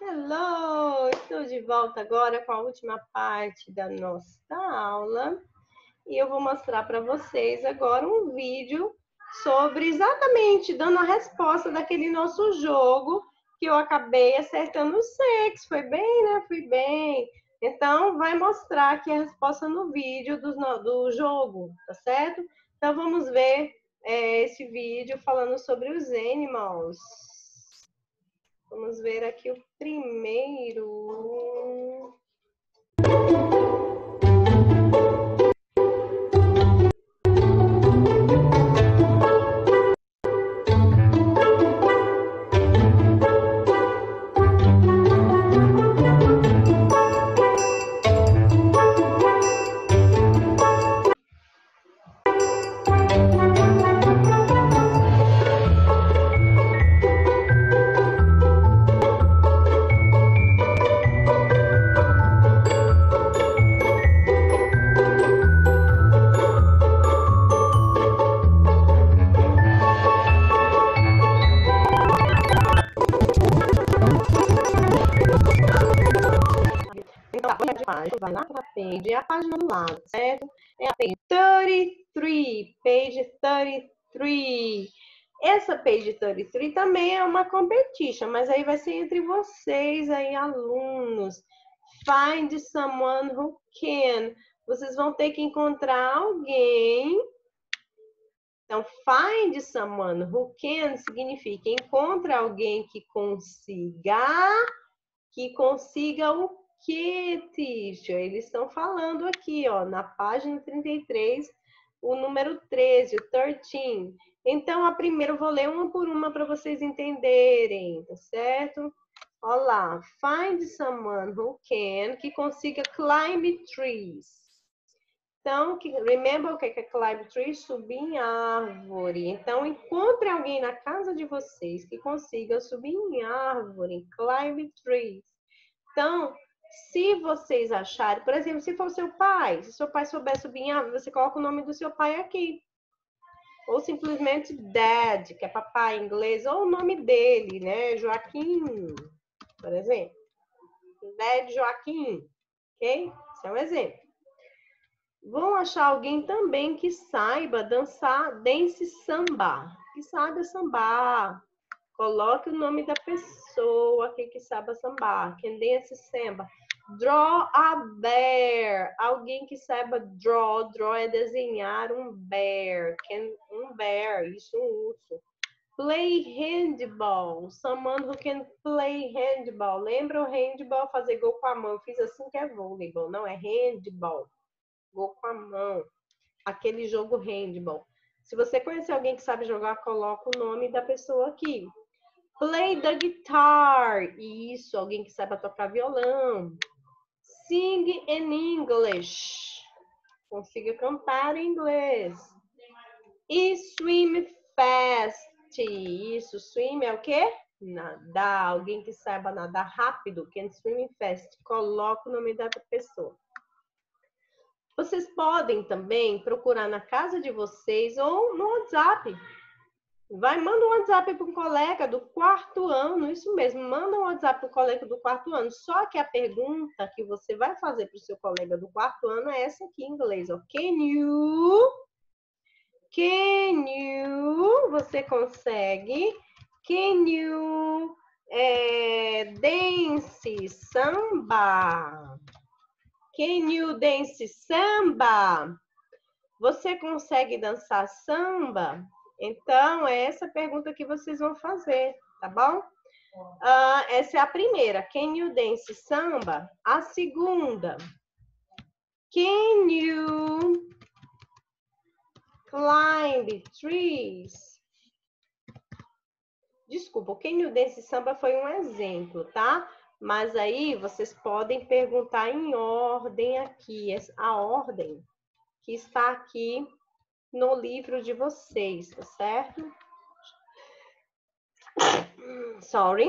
Hello! Estou de volta agora com a última parte da nossa aula e eu vou mostrar para vocês agora um vídeo sobre exatamente dando a resposta daquele nosso jogo que eu acabei acertando os 6. Foi bem, né? Fui bem. Então, vai mostrar aqui a resposta no vídeo do jogo, tá certo? Então, vamos ver esse vídeo falando sobre os animals. Vamos ver aqui o primeiro. Vai lá para a page, é a página do lado, certo? É a page 33, page 33. Essa page 33 também é uma competition, mas aí vai ser entre vocês aí, alunos. Find someone who can. Vocês vão ter que encontrar alguém. Então, find someone who can significa encontra alguém que consiga o que, teacher? Eles estão falando aqui, ó, na página 33, o número 13, o 13. Então, a primeira eu vou ler uma por uma para vocês entenderem, tá certo? Olha lá, find someone who can, que consiga climb trees. Então, remember o que é climb trees? Subir em árvore. Então, encontre alguém na casa de vocês que consiga subir em árvore, climb trees. Então, se vocês acharem, por exemplo, se for seu pai, se seu pai souber subir em árvore, você coloca o nome do seu pai aqui. Ou simplesmente dad, que é papai em inglês, ou o nome dele, né? Joaquim, por exemplo. Dad Joaquim, ok? Esse é um exemplo. Vão achar alguém também que saiba dançar dance samba, que saiba sambar. Coloque o nome da pessoa que sabe sambar, quem dance samba. Draw a bear, alguém que saiba draw. Draw é desenhar um bear, um bear, isso, um urso. Play handball, someone who can play handball. Lembra o handball, fazer gol com a mão? Eu fiz assim que é voleibol, não é handball. Gol com a mão, aquele jogo handball. Se você conhecer alguém que sabe jogar, coloca o nome da pessoa aqui. Play the guitar, isso, alguém que saiba tocar violão. Sing in English, consiga cantar em inglês. E swim fast, isso, swim é o quê? Nadar, alguém que saiba nadar rápido, can swim fast, coloca o nome da pessoa. Vocês podem também procurar na casa de vocês ou no WhatsApp. Manda um WhatsApp para um colega do 4º ano, isso mesmo, manda um WhatsApp para o colega do 4º ano. Só que a pergunta que você vai fazer para o seu colega do 4º ano é essa aqui em inglês, ó. Can you, você consegue? Can you dance samba? Can you dance samba? Você consegue dançar samba? Então, é essa pergunta que vocês vão fazer, tá bom? Essa é a primeira. Can you dance samba? A segunda. Can you climb trees? Desculpa, o Can you dance samba foi um exemplo, tá? Mas aí vocês podem perguntar em ordem aqui, a ordem que está aqui no livro de vocês, tá certo? Sorry.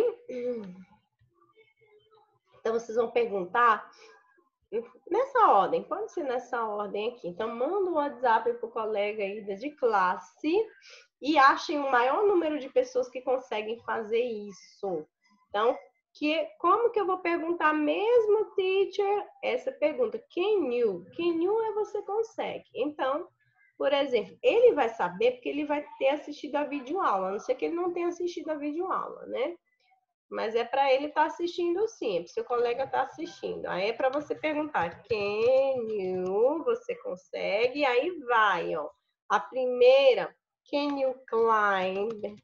Então, vocês vão perguntar nessa ordem, pode ser nessa ordem aqui. Então, manda um WhatsApp para o colega aí de classe e achem o maior número de pessoas que conseguem fazer isso. Então, Como que eu vou perguntar mesmo, teacher, essa pergunta? Can you? Can you é você consegue. Então, por exemplo, ele vai saber porque ele vai ter assistido a videoaula. A não ser que ele não tenha assistido a videoaula, né? Mas é para ele estar assistindo sim, é para o seu colega estar assistindo. Aí é para você perguntar, can you? Você consegue? Aí vai, ó. A primeira, can you climb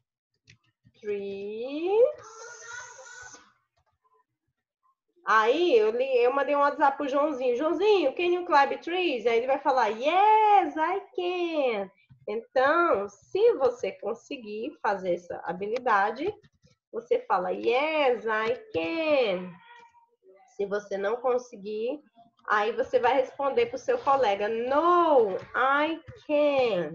trees? Aí eu mandei um WhatsApp pro Joãozinho. Joãozinho, can you climb trees? Aí ele vai falar, yes, I can. Então, se você conseguir fazer essa habilidade, você fala, yes, I can. Se você não conseguir, aí você vai responder para o seu colega, no, I can't.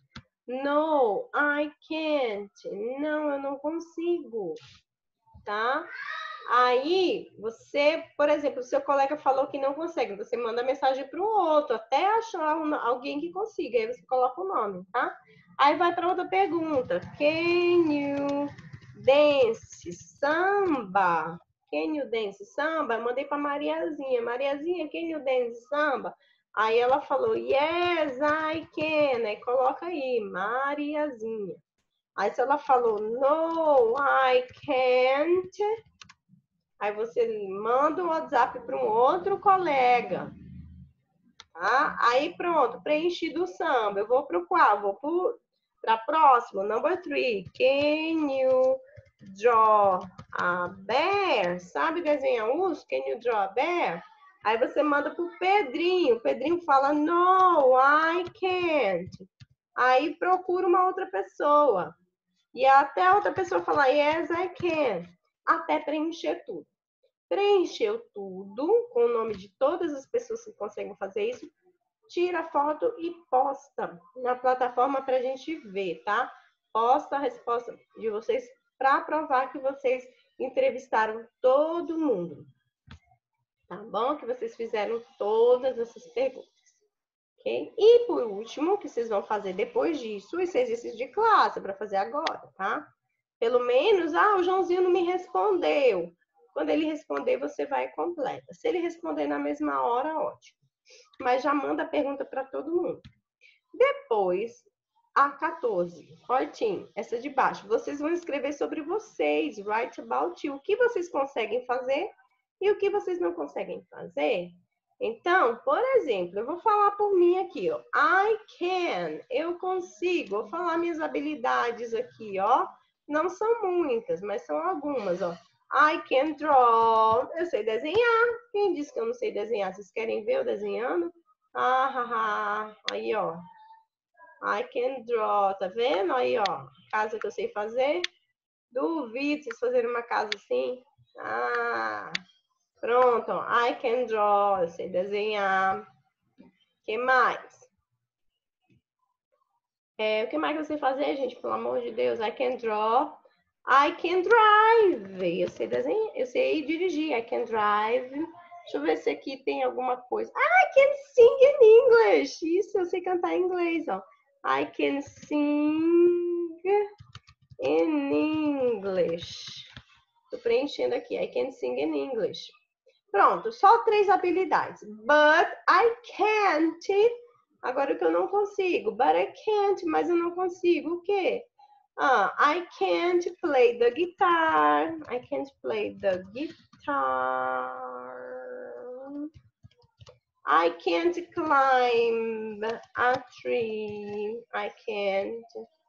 No, I can't. Não, eu não consigo. Tá? Aí, você, por exemplo, o seu colega falou que não consegue, você manda mensagem para o outro, até achar alguém que consiga, aí você coloca o nome, tá? Aí vai para outra pergunta. Can you dance samba? Can you dance samba? Eu mandei para Mariazinha. Mariazinha, can you dance samba? Aí ela falou, yes, I can. Aí coloca aí, Mariazinha. Aí se ela falou, no, I can't, aí você manda um WhatsApp para um outro colega. Tá? Aí pronto, preenchido o samba. Eu vou para o qual? Vou para próximo, number 3. Can you draw a bear? Sabe desenhar urso? Can you draw a bear? Aí você manda para o Pedrinho. O Pedrinho fala, no, I can't. Aí procura uma outra pessoa. E até a outra pessoa falar, yes, I can. Até preencher tudo. Preencheu tudo, com o nome de todas as pessoas que conseguem fazer isso, tira a foto e posta na plataforma para a gente ver, tá? Posta a resposta de vocês para provar que vocês entrevistaram todo mundo. Tá bom? Que vocês fizeram todas essas perguntas. Okay? E por último, que vocês vão fazer depois disso, esse exercício de classe para fazer agora, tá? Pelo menos, o Joãozinho não me respondeu. Quando ele responder, você vai e completa. Se ele responder na mesma hora, ótimo. Mas já manda a pergunta para todo mundo. Depois, a 14, 14, essa de baixo. Vocês vão escrever sobre vocês, write about you. O que vocês conseguem fazer e o que vocês não conseguem fazer. Então, por exemplo, eu vou falar por mim aqui, ó. I can, eu consigo. Vou falar minhas habilidades aqui, ó. Não são muitas, mas são algumas, ó. I can draw. Eu sei desenhar. Quem disse que eu não sei desenhar? Vocês querem ver eu desenhando? Aí, ó. I can draw. Tá vendo? Aí, ó. Casa que eu sei fazer. Duvido vocês fazerem uma casa assim. Pronto, I can draw, eu sei desenhar. O que mais? O que mais eu sei fazer, gente? Pelo amor de Deus, I can draw. I can drive. Eu sei desenhar, eu sei dirigir. I can drive. Deixa eu ver se aqui tem alguma coisa. I can sing in English. Isso, eu sei cantar em inglês, ó. I can sing in English. Tô preenchendo aqui. I can sing in English. Pronto, só 3 habilidades. But I can't. Agora o que eu não consigo. But I can't, mas eu não consigo o quê? I can't play the guitar. I can't play the guitar. I can't climb a tree. I can't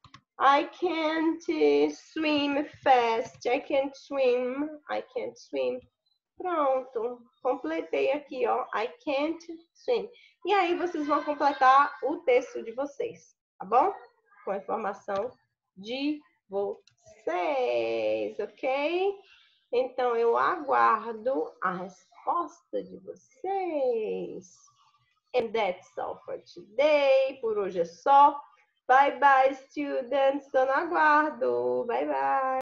swim fast. I can't swim. Pronto, completei aqui, ó. I can't swim. E aí vocês vão completar o texto de vocês, tá bom? Com a informação de vocês, ok? Então eu aguardo a resposta de vocês. And that's all for today. Por hoje é só. Bye bye, students. Estou no aguardo. Bye bye.